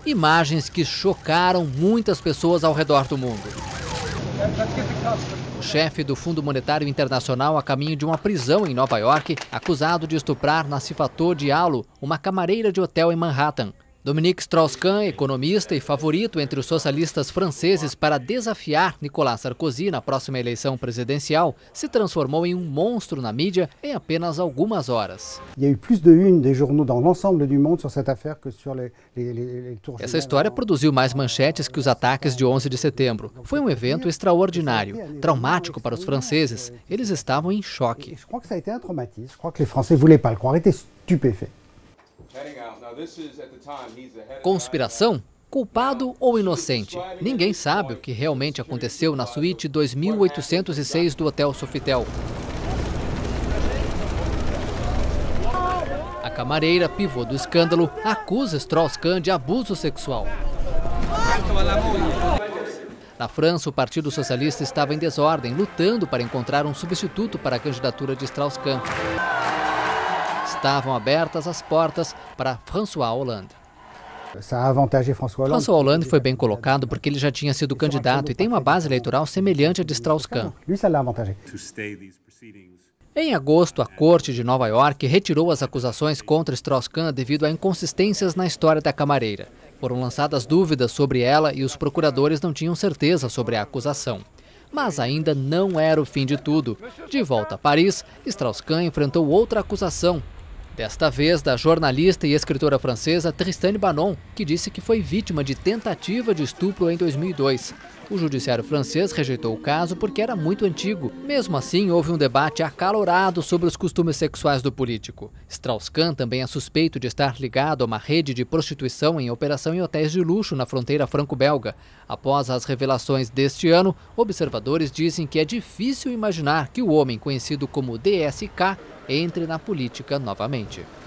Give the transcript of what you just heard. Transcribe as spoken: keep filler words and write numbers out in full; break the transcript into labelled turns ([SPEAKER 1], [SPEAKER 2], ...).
[SPEAKER 1] Imagens que chocaram muitas pessoas ao redor do mundo. O chefe do Fundo Monetário Internacional a caminho de uma prisão em Nova York, acusado de estuprar Nassifat Diallo, uma camareira de hotel em Manhattan. Dominique Strauss-Kahn, economista e favorito entre os socialistas franceses para desafiar Nicolas Sarkozy na próxima eleição presidencial, se transformou em um monstro na mídia em apenas algumas horas. Essa história produziu mais manchetes que os ataques de onze de setembro. Foi um evento extraordinário, traumático para os franceses. Eles estavam em choque. Conspiração? Culpado ou inocente? Ninguém sabe o que realmente aconteceu na suíte dois mil oitocentos e seis do Hotel Sofitel. A camareira, pivô do escândalo, acusa Strauss-Kahn de abuso sexual. Na França, o Partido Socialista estava em desordem, lutando para encontrar um substituto para a candidatura de Strauss-Kahn. Estavam abertas as portas para François Hollande. François Hollande foi bem colocado porque ele já tinha sido candidato e tem uma base eleitoral semelhante à de Strauss-Kahn. Em agosto, a Corte de Nova York retirou as acusações contra Strauss-Kahn devido a inconsistências na história da camareira. Foram lançadas dúvidas sobre ela e os procuradores não tinham certeza sobre a acusação. Mas ainda não era o fim de tudo. De volta a Paris, Strauss-Kahn enfrentou outra acusação. Desta vez, da jornalista e escritora francesa Tristane Banon, que disse que foi vítima de tentativa de estupro em dois mil e dois. O judiciário francês rejeitou o caso porque era muito antigo. Mesmo assim, houve um debate acalorado sobre os costumes sexuais do político. Strauss-Kahn também é suspeito de estar ligado a uma rede de prostituição em operação em hotéis de luxo na fronteira franco-belga. Após as revelações deste ano, observadores dizem que é difícil imaginar que o homem conhecido como D S K entre na política novamente.